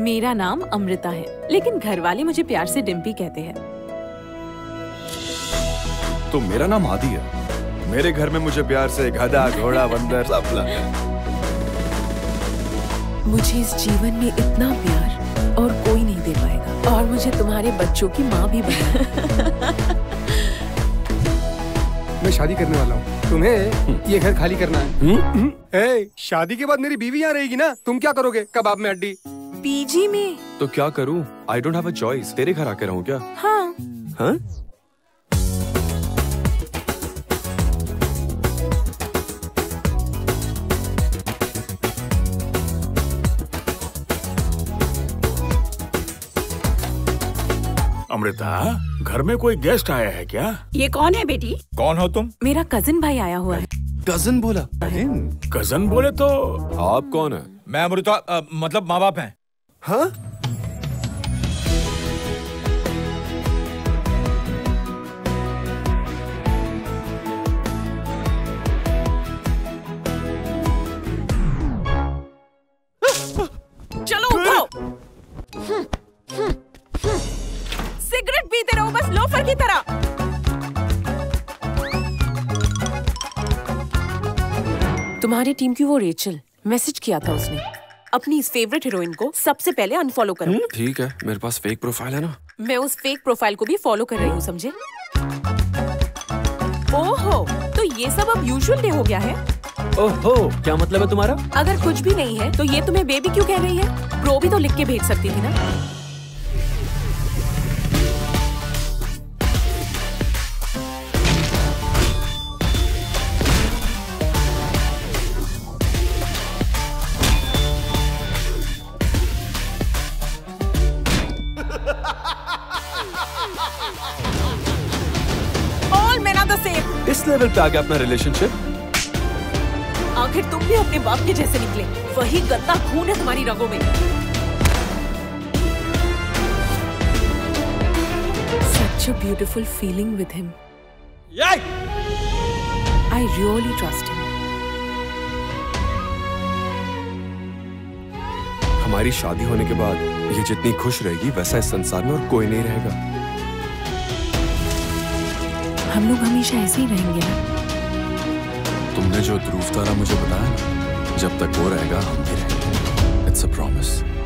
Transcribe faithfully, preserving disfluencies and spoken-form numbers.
मेरा नाम अमृता है, लेकिन घर वाले मुझे प्यार से डिम्पी कहते हैं। तो मेरा नाम आदि है। मेरे घर में मुझे प्यार से गधा, घोड़ा, बंदर सब बुलाते हैं। मुझे इस जीवन में इतना प्यार और कोई नहीं दे पाएगा, और मुझे तुम्हारे बच्चों की माँ भी बना। मैं शादी करने वाला हूँ, तुम्हें ये घर खाली करना है। ए, शादी के बाद मेरी बीवी यहाँ रहेगी ना, तुम क्या करोगे? कबाब में हड्डी। पीजी में? तो क्या करूँ? I don't have a choice. तेरे घर आके रहूँ क्या? हाँ। हाँ? अमृता, घर में कोई गेस्ट आया है क्या? ये कौन है बेटी? कौन हो तुम? मेरा कजिन भाई आया हुआ है। कजिन बोला? कजिन बोले तो आप कौन है? मैं अमृता, आ, मतलब माँ बाप हैं। हाँ? चलो उठो। सिगरेट पीते रहो बस लोफर की तरह। तुम्हारी टीम की वो रेचल, मैसेज किया था उसने। अपनी इस फेवरेट हीरोइन को सबसे पहले अनफॉलो करो। ठीक है, मेरे पास फेक प्रोफाइल है ना। मैं उस फेक प्रोफाइल को भी फॉलो कर रही हूँ, समझे? ओहो, तो ये सब अब यूजुअल डे हो गया है। ओहो, क्या मतलब है तुम्हारा? अगर कुछ भी नहीं है तो ये तुम्हें बेबी क्यों कह रही है? प्रो भी तो लिख के भेज सकती थी ना। All men are the same. इस लेवल पे आ गया अपना रिलेशनशिप। आखिर तुम भी अपने बाप के जैसे निकले। वही गंदा खून है तुम्हारी रगों में। Such a beautiful feeling with him. I really trust him. हमारी शादी होने के बाद ये जितनी खुश रहेगी वैसा इस संसार में और कोई नहीं रहेगा। हम लोग हमेशा ऐसे ही रहेंगे ना। तुमने जो ध्रुव तारा मुझे बताया ना, जब तक वो रहेगा हम भी रहेंगे। It's a promise.